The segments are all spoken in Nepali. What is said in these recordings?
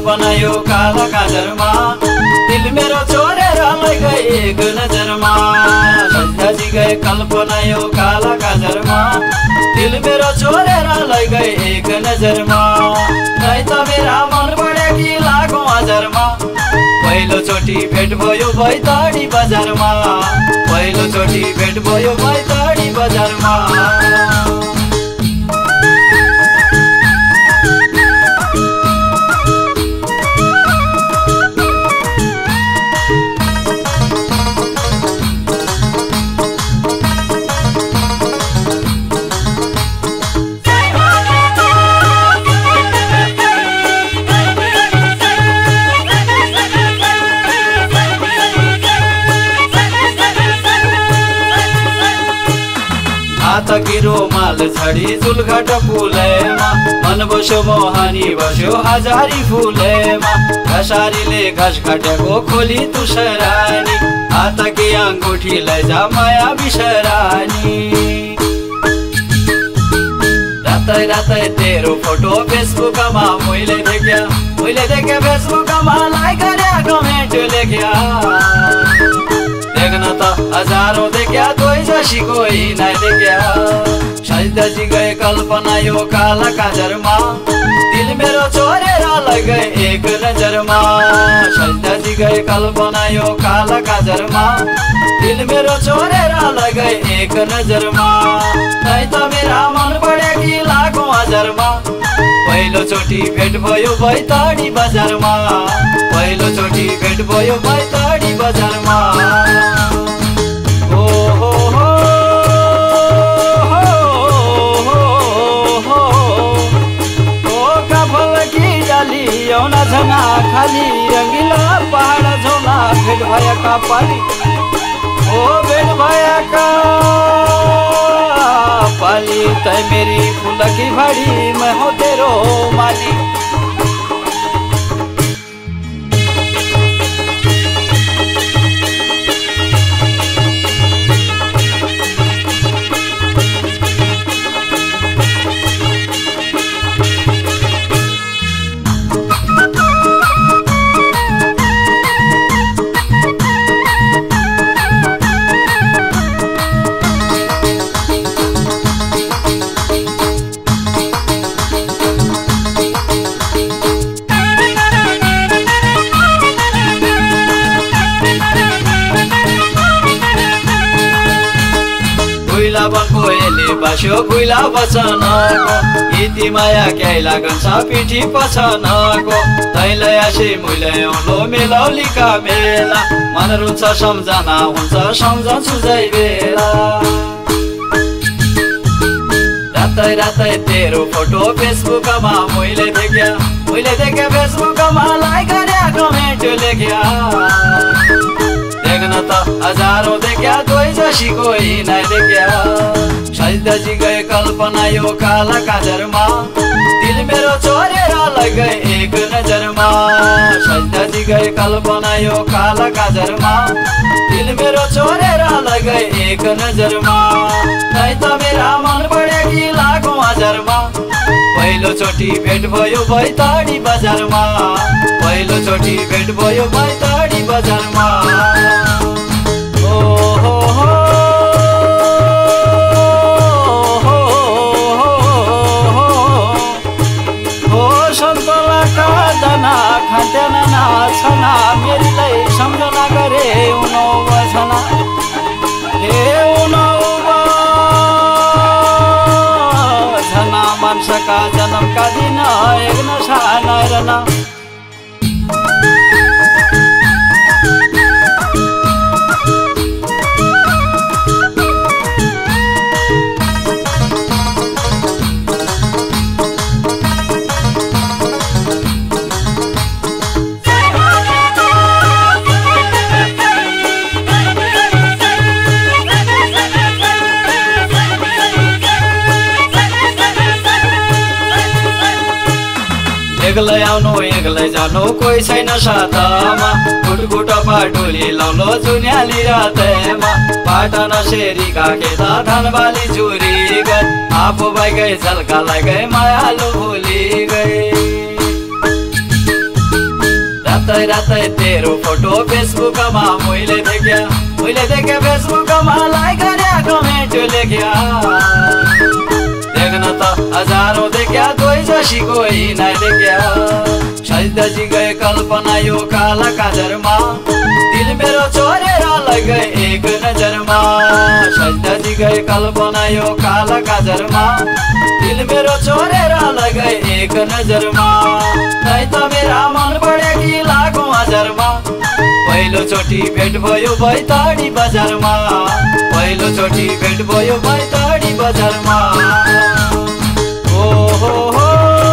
कल्पना यो काला काजरमा दिल मेरो चोरेर लैगए एक नजरमा सन्ध्याजी गए कल्पना यो काला काजरमा दिल मेरो चोरेर लैगए एक नजरमा नै त मेरा मन बढेकी लागो हजारमा पहिलोचोटि भेट भयो बैतडी बजारमा पहिलोचोटि भेट भयो बैतडी बजारमा तकिरो माल छडी चुलघट पुलेमा मन बस्यो मोहनी बस्यो हजारी फुलेमा घसारीले घस घटेको खोली तुसरानी हातकी अंगुठी लैजा माया बिसरानी रातै रातै तेरो फोटो फेसबुकमा मैले देख्या फेसबुकमा लाइक गरे कमेन्ट लेख्या देख्न त हजारौं देख्या कोही जसी कोही नै देख्या सजिदाजी गए कल्पना यो काला काजरमा दिल मेरो चोरेर लैगए एक नजरमा सजिदाजी गए कल्पना यो काला काजरमा दिल मेरो चोरेर लैगए एक नजरमा नै त मेरा मन बढेकी लागो हजारमा पहिलोचोटि भेट भयो बैतडी बजारमा पहिलोचोटि भेट भयो बैतडी बजारमा यौना झना खाली रंगीला पहाड़ झोला भेट भएका पाली ओ भेट भएका पाली तै मेरी फूल की भाड़ी मैं हो तेरो माली बस्यो गुइला बचनको यति माया क्याइ लागन्छ पिठी पछनको तैलाई आसे मुइले औलो मेलौलीका मेला मन रुन्छ सम्झना हुन्छ सम्झन्छु जै बेला रातै रातै तेरो फोटो फेसबुकमा मैले देख्या फेसबुकमा लाइक गरे कमेन्ट लेख्या देख्न त हजारौं देख्या कोही जसी कोही नै देख्या सजिदाजी गए कल्पना यो काला काजरमा दिल मेरो चोरेर लैगए एक नजरमा सजिदाजी गए कल्पना यो काला काजरमा दिल मेरो चोरेर लैगए एक नजरमा नै त मेरा मन बढेकी लागो हजारमा पहिलोचोटि भेट भयो बैतडी बजारमा पहिलोचोटि भेट भयो बैतडी बजारमा खाँदैन नाछना मेरीलाई सम्झना गरे उनौ बछना हे उनौ बछना मान्छका जन्मका दिन एक नशा नरना एक्लै आउनु एक्लै जानु कोही छैन साथमा गुटगुट पाटोली लाउलो जुन्याली रातैमा पाटन सेरी काखेदा धानबाली चुरी गए आफू भइ गए झल्का गए मायालु भुली गए रातै रातै तेरो फोटो फेसबुकमा मैले देख्या फेसबुकमा लाइक गरे कमेन्ट लेख्या देख्न त हजारौं देख्या कोही जसी कोही नै देख्या सजिदाजी गए कल्पना यो काला काजरमा दिल मेरो चोरेर गए एक नजरमा सजिदाजी गए कल्पना यो काला काजरमा दिल मेरो चोरेर गए एक नजरमा नै त मेरा मन बढे कि लागौं हजारमा पहिलो चोटि भेट भयो बैतडी बजारमा पहिलो चोटि भेट भयो बैतडी बजारमा ओ हो हो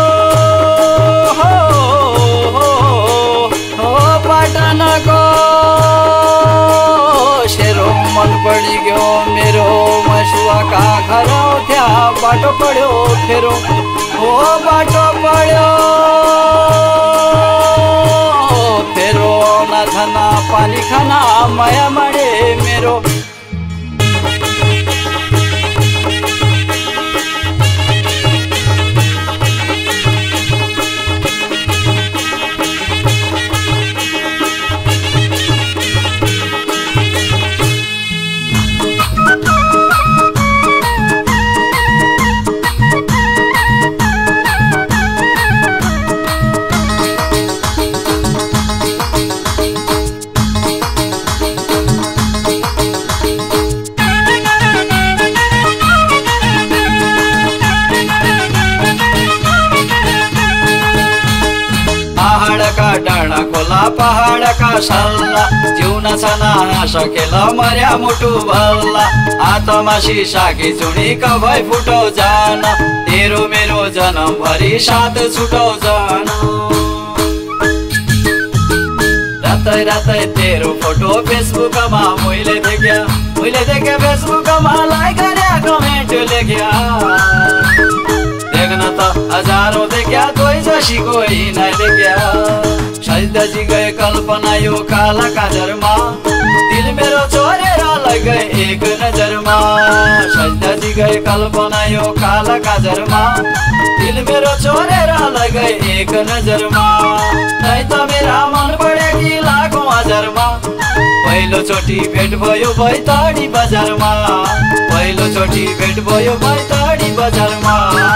पाटनको शेरो मन पड़ी गयो मेरो मसुवाका घर उठ्या बाटो पड्यो फेरो ओ बाटो पड्यो फेरो न धना पानी खाना माया माडे मेरो डाँडा खोला पहाड़ का सल्ला जिउन छना सकेला मर्या मुटु भल्ला हातमा सिसाकी चुडी कभै फुटौ जान तेरो मेरो जन्म भरि साथ छुटौ जान रातै रातै तेरो फोटो फेसबुकमा मैले देख्या फेसबुकमा लाइक गरे कमेन्ट लेख्या देख्न त हजारौं देख्या कोही जसी कोही नै देख्या सजिदाजी गए कल्पना यो काला काजरमा दिल मेरो चोरेर गए एक नजरमा सजिदाजी गए कल्पना यो काला काजरमा दिल मेरो चोरेर गए एक नजरमा नै त मेरा मन बढे कि लागौं हजारमा पहिलो चोटि भेट भयो बैतडी बजारमा पहिलो चोटि भेट भयो बैतडी बजारमा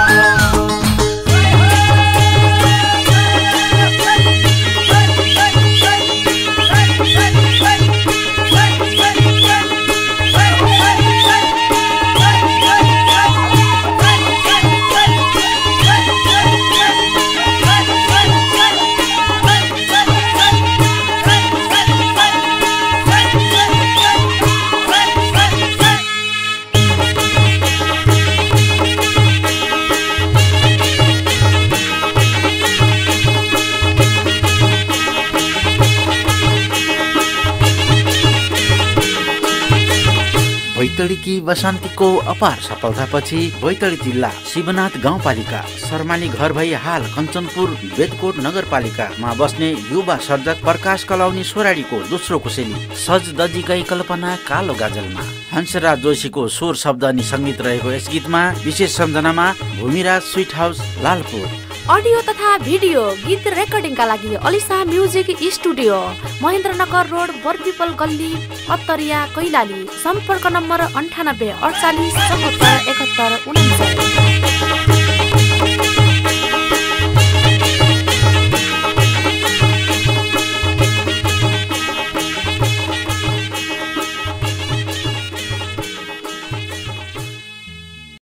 बैतडीकी वसन्तीको अपार सफलतापछि बैतडी जिल्ला शिवनाथ गाउँपालिका शर्मानी घर भई हाल कञ्चनपुर बेदकोट नगरपालिकामा बस्ने युवा सर्जक प्रकाश कलाउनी सोराडीको दोस्रो कुशेली सजदजी गई कल्पना कालो गाजलमा हंसराज जोशीको स्वर शब्द अनि संगीत रहेको यस गीतमा विशेष सम्झनामा Bhumiraj sweet house Lalpur audio तथा भिडियो गीत रेकर्डिङका लागि Alisa music studio Mahendranagar road Barpipal गल्ली अत्तरिया कैलाली सम्पर्क नम्बर 98 48 74 71 49।